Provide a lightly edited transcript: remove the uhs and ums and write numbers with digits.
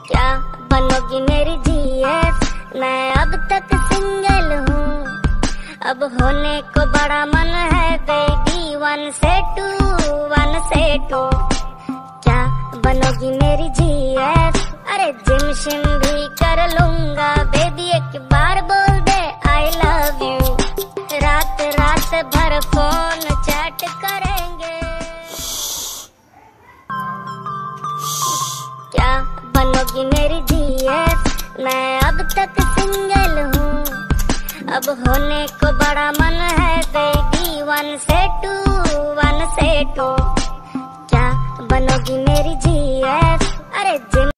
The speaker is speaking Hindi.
क्या बनोगी मेरी जीएफ? मैं अब तक सिंगल हूँ, अब होने को बड़ा मन है बेबी। 1 से 2 1 से 2। क्या बनोगी मेरी जीएफ? अरे जिम शिम भी कर लूंगा बेबी, एक बार बोल दे आई लव यू। रात रात भर फोन चैट करेंगे। क्या बनोगी मेरी जीएफ? मैं अब तक सिंगल हूँ, अब होने को बड़ा मन है बेबी। 1 से 2 1 से 2। क्या बनोगी मेरी जीएफ? अरे जिम